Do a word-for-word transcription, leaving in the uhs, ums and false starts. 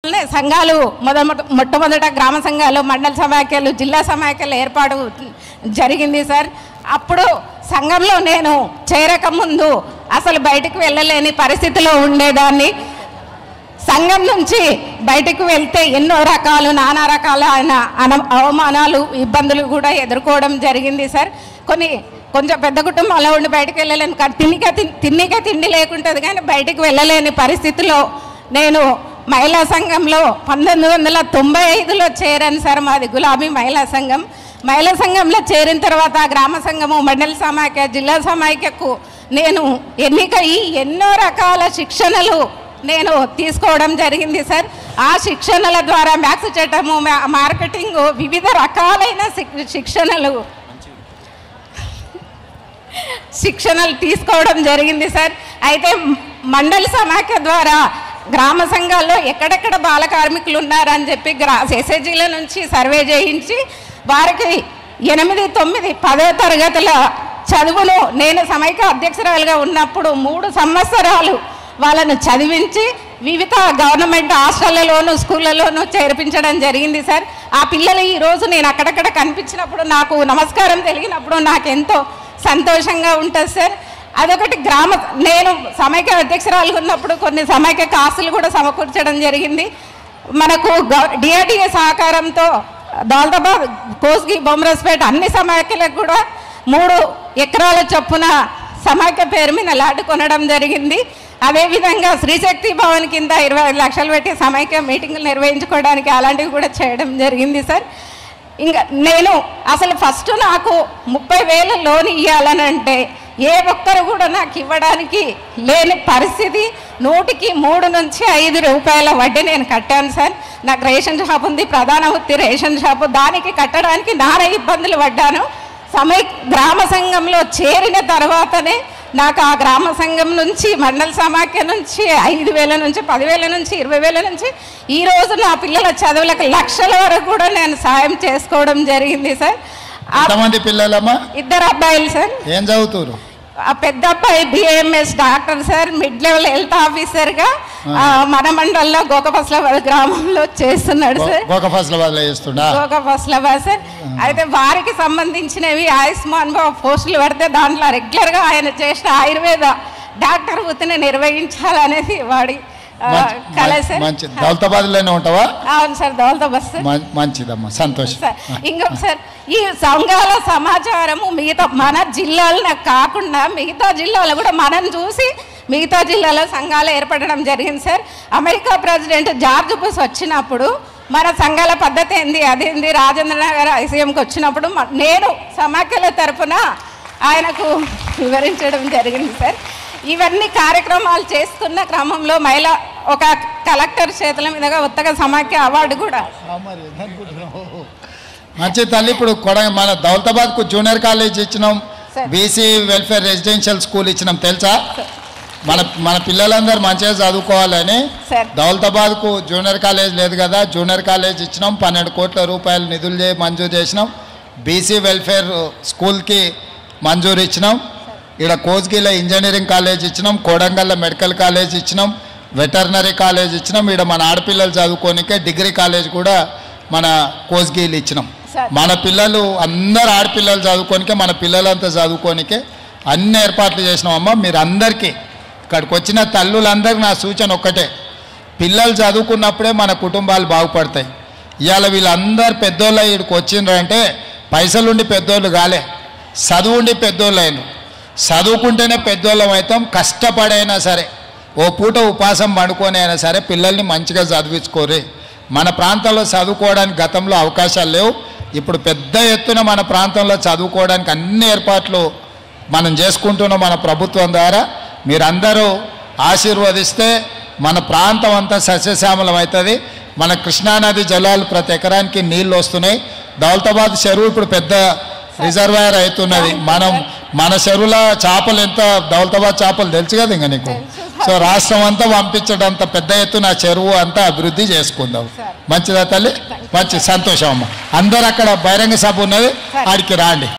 సంఘాలు మొద మొట్టమొదట గ్రామ సంఘాలు, మండల సమాఖ్యలు, జిల్లా సమాఖ్యలు ఏర్పాటు జరిగింది సార్. అప్పుడు సంఘంలో నేను చేరక ముందు అసలు బయటకు వెళ్ళలేని పరిస్థితిలో ఉండేదాన్ని. సంఘం నుంచి బయటకు వెళ్తే ఎన్నో రకాలు నానా రకాల అన అవమానాలు ఇబ్బందులు కూడా ఎదుర్కోవడం జరిగింది సార్. కొన్ని కొంచెం పెద్ద కుటుంబంలో ఉండి బయటకు వెళ్ళలేను, తిన్నిక తిన్నిక తిండి లేకుంటుంది కానీ బయటకు వెళ్ళలేని పరిస్థితిలో నేను మహిళా సంఘంలో పంతొమ్మిది వందల తొంభై ఐదులో చేరాను సార్. మాది గులాబీ మహిళా సంఘం. మహిళా సంఘంలో చేరిన తర్వాత గ్రామ సంఘము, మండల సమాఖ్య, జిల్లా సమాఖ్యకు నేను ఎన్నికయి ఎన్నో రకాల శిక్షణలు నేను తీసుకోవడం జరిగింది సార్. ఆ శిక్షణల ద్వారా మ్యాథ్స్ చట్టము, మార్కెటింగ్, వివిధ రకాలైన శిక్షణలు శిక్షణలు తీసుకోవడం జరిగింది సార్. అయితే మండల సమాఖ్య ద్వారా గ్రామ సంఘాల్లో ఎక్కడెక్కడ బాల కార్మికులు ఉన్నారని చెప్పి గ్రా ఎస్ఎస్జీల నుంచి సర్వే చేయించి వారికి ఎనిమిది తొమ్మిది పదో తరగతుల చదువును నేను సమైక్య అధ్యక్షురాలుగా ఉన్నప్పుడు మూడు సంవత్సరాలు వాళ్ళను చదివించి వివిధ గవర్నమెంట్ హాస్టళ్లలోనూ స్కూళ్ళలోనూ చేర్పించడం జరిగింది సార్. ఆ పిల్లలు ఈరోజు నేను అక్కడక్కడ కనిపించినప్పుడు నాకు నమస్కారం తెలిగినప్పుడు నాకు ఎంతో సంతోషంగా ఉంటుంది సార్. అదొకటి. గ్రామ నేను సమైక్య అధ్యక్షురాలుగా ఉన్నప్పుడు కొన్ని సమైక్య కాసులు కూడా సమకూర్చడం జరిగింది. మనకు డిఆర్డిఏ సహకారంతో దౌలతాబాద్, కోస్గి, బొమ్మరస్పేట అన్ని సమైక్యలకు కూడా మూడు ఎకరాల చొప్పున సమైక్య పేరు మీద ల్యాండ్ కొనడం జరిగింది. అదేవిధంగా శ్రీశక్తి భవన్ కింద ఇరవై ఐదు లక్షలు పెట్టి సమైక్య మీటింగులు నిర్వహించుకోవడానికి అలాంటివి కూడా చేయడం జరిగింది సార్. ఇంకా నేను అసలు ఫస్ట్ నాకు ముప్పై వేల లోన్ ఇవ్వాలని అంటే ఏ ఒక్కరు కూడా నాకు ఇవ్వడానికి లేని పరిస్థితి. నూటికి మూడు నుంచి ఐదు రూపాయల వడ్డీ నేను కట్టాను సార్. నాకు రేషన్ షాప్ ఉంది, ప్రధాన వృత్తి రేషన్ షాపు. దానికి కట్టడానికి నానా ఇబ్బందులు పడ్డాను. సమయ గ్రామ సంఘంలో చేరిన తర్వాతనే నాకు ఆ గ్రామ సంఘం నుంచి, మండల సమాఖ్య నుంచి ఐదు వేల నుంచి పదివేల నుంచి ఇరవై వేల నుంచి ఈరోజు నా పిల్లల చదువులకు లక్షల వరకు కూడా నేను సాయం చేసుకోవడం జరిగింది సార్. ఎంతమంది పిల్లలమ్మా? ఇద్దరు అబ్బాయిలు సార్. ఏం చదువుతారు? ఆ పెద్ద అబ్బాయి BAMS doctor sir, mid level health ఆఫీసర్గా మన మండలంలో గోకఫస్లాబాద్ గ్రామంలో చేస్తున్నాడు సార్. గోకఫస్లాబాద్లో చేస్తున్నా గోకఫస్లాబాద్ సార్. అయితే వారికి సంబంధించినవి ఆయుష్మాన్ పోస్టులు పడితే దాంట్లో రెగ్యులర్గా ఆయన చేసిన ఆయుర్వేద డాక్టర్ వృత్తిని నిర్వహించాలనేది వాడి కళ సార్. మంచిది. దౌలతాబాద్లోనే ఉంటావా? అవును సార్, దౌలతాబాద్ సార్. మంచిదమ్మా, సంతోషం సార్. ఇంకొక సార్, ఈ సంఘాల సమాచారము మిగతా మన జిల్లాలో కాకుండా మిగతా జిల్లాలో కూడా మనం చూసి మిగతా జిల్లాలో సంఘాలు ఏర్పడడం జరిగింది sir. America president George Bush వచ్చినప్పుడు మన సంఘాల పద్ధతి ఏంది అదేంది రాజేంద్ర నగర్ ఐసీఎంకి వచ్చినప్పుడు నేను సమాఖ్యల తరఫున ఆయనకు వివరించడం జరిగింది సార్. ఇవన్నీ కార్యక్రమాలు చేస్తున్న క్రమంలో మహిళ ఒక కలెక్టర్ చేతుల మీదుగా ఉత్తగ సమాఖ్య అవార్డు కూడా. మంచి తల్లి. ఇప్పుడు కొడ మన దౌలతాబాద్కు జూనియర్ కాలేజ్ ఇచ్చినాం, బీసీ వెల్ఫేర్ రెసిడెన్షియల్ స్కూల్ ఇచ్చినాం తెలుసా? మన మన పిల్లలందరూ మంచిగా చదువుకోవాలని దౌలతాబాద్కు జూనియర్ కాలేజ్ లేదు కదా, జూనియర్ కాలేజ్ ఇచ్చినాం. పన్నెండు కోట్ల రూపాయలు నిధులు చే మంజూరు చేసినాం. బీసీ వెల్ఫేర్ స్కూల్కి మంజూరు ఇచ్చినాం. ఇక్కడ కోస్గిలో ఇంజనీరింగ్ కాలేజ్ ఇచ్చినాం, కోడంగల్లో మెడికల్ కాలేజ్ ఇచ్చినాం, వెటర్నరీ కాలేజ్ ఇచ్చినాం. ఇక్కడ మన ఆడపిల్లలు చదువుకోనికే డిగ్రీ కాలేజ్ కూడా మన కోస్గిలు ఇచ్చినాం. మన పిల్లలు అందరు ఆడపిల్లలు చదువుకోనికే, మన పిల్లలంతా చదువుకోనికే అన్ని ఏర్పాట్లు చేసినామమ్మా. మీరు అందరికీ ఇక్కడికి వచ్చిన తల్లులందరికీ నా సూచన ఒక్కటే, పిల్లలు చదువుకున్నప్పుడే మన కుటుంబాలు బాగుపడతాయి. ఇవాళ వీళ్ళందరూ పెద్దోళ్ళు ఇక్కడికి వచ్చిండ్రంటే పైసలుండి పెద్దోళ్ళు కాలే, చదువుండి పెద్దోళ్ళు అయిన. చదువుకుంటేనే పెద్దోళ్ళం అవుతాం. కష్టపడైనా సరే ఓ పూట ఉపాసం పండుకొని అయినా సరే పిల్లల్ని మంచిగా చదివించుకోరే. మన ప్రాంతంలో చదువుకోవడానికి గతంలో అవకాశాలు లేవు. ఇప్పుడు పెద్ద ఎత్తున మన ప్రాంతంలో చదువుకోవడానికి అన్ని ఏర్పాట్లు మనం చేసుకుంటున్నాం మన ప్రభుత్వం ద్వారా. మీరందరూ ఆశీర్వదిస్తే మన ప్రాంతం అంతా సస్యశ్యామలం అవుతుంది. మన కృష్ణానది జలాలు ప్రతి ఎకరానికి నీళ్ళు వస్తున్నాయి. దౌలతాబాద్ చెరువు ఇప్పుడు పెద్ద రిజర్వాయర్ అవుతున్నది. మనం మన చెరువుల చేపలు ఎంత, దౌలతాబాద్ చేపలు తెలుసు కదా ఇంకా నీకు. సో రాష్ట్రం అంతా పంపించడంత పెద్ద ఎత్తున చెరువు అంతా అభివృద్ధి చేసుకుందాం. మంచిదా తల్లి? మంచి సంతోషం అమ్మ. అందరు అక్కడ బహిరంగ సభ ఉన్నది, ఆడికి రాండి.